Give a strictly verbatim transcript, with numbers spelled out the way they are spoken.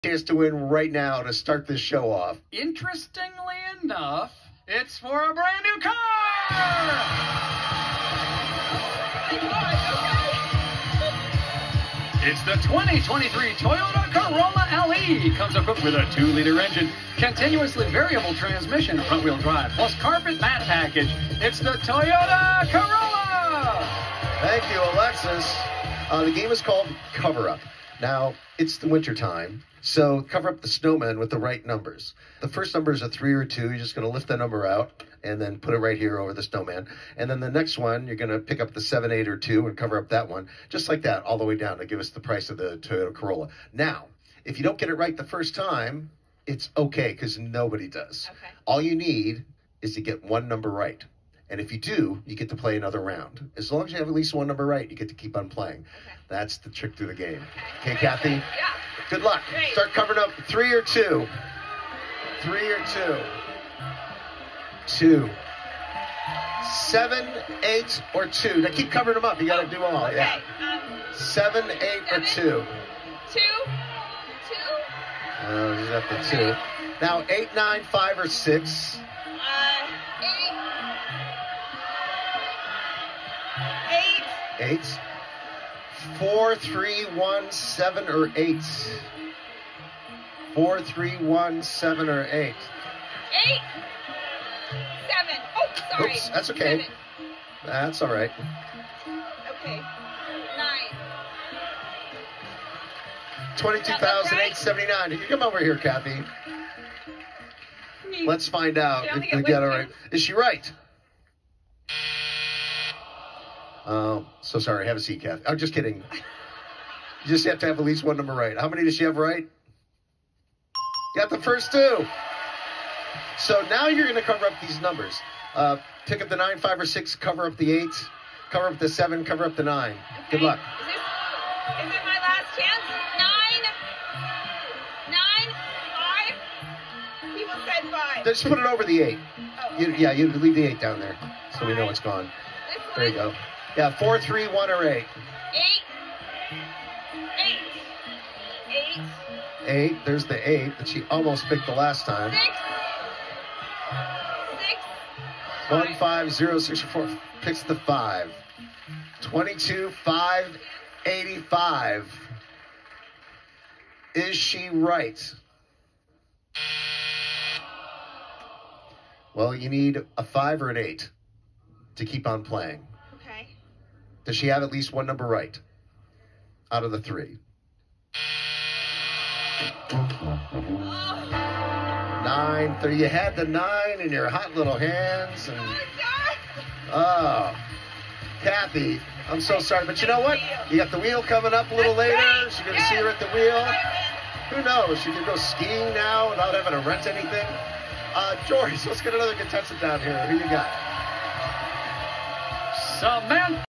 Chance to win right now to start this show off. Interestingly enough, it's for a brand new car! It's the twenty twenty-three Toyota Corolla L E. Comes equipped with a two liter engine, continuously variable transmission, front-wheel drive, plus carpet mat package. It's the Toyota Corolla! Thank you, Alexis. Uh, the game is called Cover Up. Now, it's the winter time, so cover up the snowman with the right numbers. The first number is a three or two. You're just going to lift that number out and then put it right here over the snowman. And then the next one, you're going to pick up the seven, eight, or two and cover up that one, just like that, all the way down to give us the price of the Toyota Corolla. Now, if you don't get it right the first time, it's okay, because nobody does. Okay. All you need is to get one number right. And if you do, you get to play another round. As long as you have at least one number right, you get to keep on playing. Okay. That's the trick to the game. Okay, Okay, Kathy? Yeah. Good luck. Great. Start covering up three or two. Three or two. Two. Seven, eight, or two. Now keep covering them up. You got to do all. Okay. Yeah. Um, Seven, eight, seven, or two. two. Two. Oh, he's at the two. Now eight, nine, five, or six. Uh, eight. Eight. Eight. Four, three, one, seven, or eight. Four, three, one, seven, or eight. Eight. Seven. Oh, sorry. Oops, that's okay. Seven. That's all right. Okay. Nine. twenty-two thousand eight hundred seventy-nine. You come over here, Kathy. Let's find out Don't if get we get it with right. me. Is she right? Oh, so sorry. Have a seat, Kathy. I'm just kidding. You just have to have at least one number right. How many does she have right? Got the first two. So now you're going to cover up these numbers. Uh, pick up the nine, five, or six. Cover up the eight. Cover up the seven. Cover up the nine. Okay. Good luck. Is this, is it my last chance? Nine. Nine. Five. People said five. Just put it over the eight. Oh, You, okay. yeah, you leave the eight down there so we know it's gone. This There you one? go. Yeah, four, three, one, or eight. Eight. Eight. Eight. Eight. There's the eight that she almost picked the last time. Six. Six. One, five, zero, six, four. Picks the five. Twenty-two, five, eighty-five. Is she right? Well, you need a five or an eight to keep on playing. Okay. Does she have at least one number right out of the three? Oh, Nine. There you had the nine in your hot little hands. And my God. oh, Kathy, I'm so sorry. But you know what? You got the wheel coming up a little That's later. right. She's going to Yes. see her at the wheel. I Who knows? She could go skiing now without having to rent anything. Uh, George, let's get another contestant down here. Who you got? Samantha!